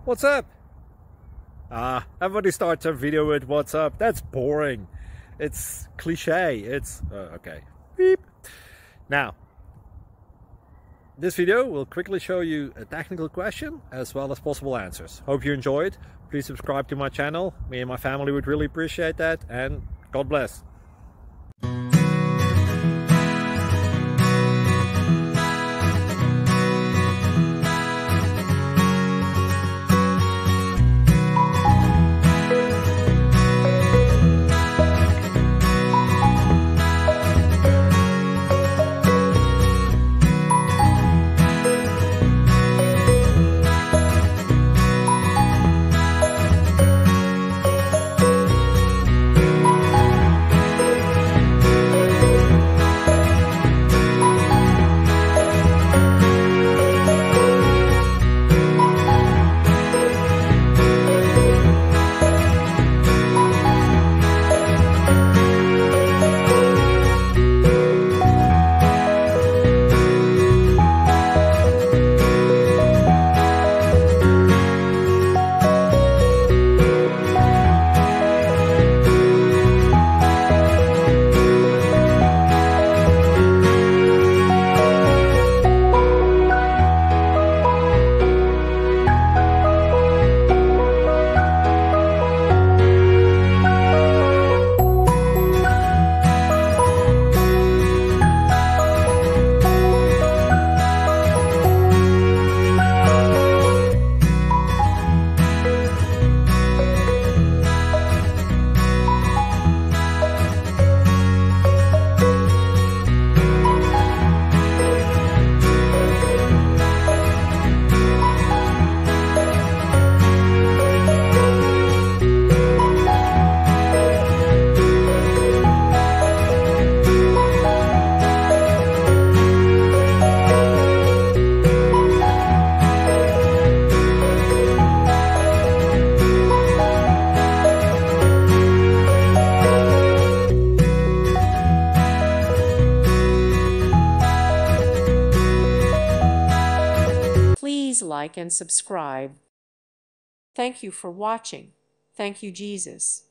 What's up? Everybody starts their video with what's up. That's boring. It's cliche. It's okay. Beep. Now, this video will quickly show you a technical question as well as possible answers. Hope you enjoyed. Please subscribe to my channel. Me and my family would really appreciate that, and God bless. Please like and subscribe. Thank you for watching. Thank you, Jesus.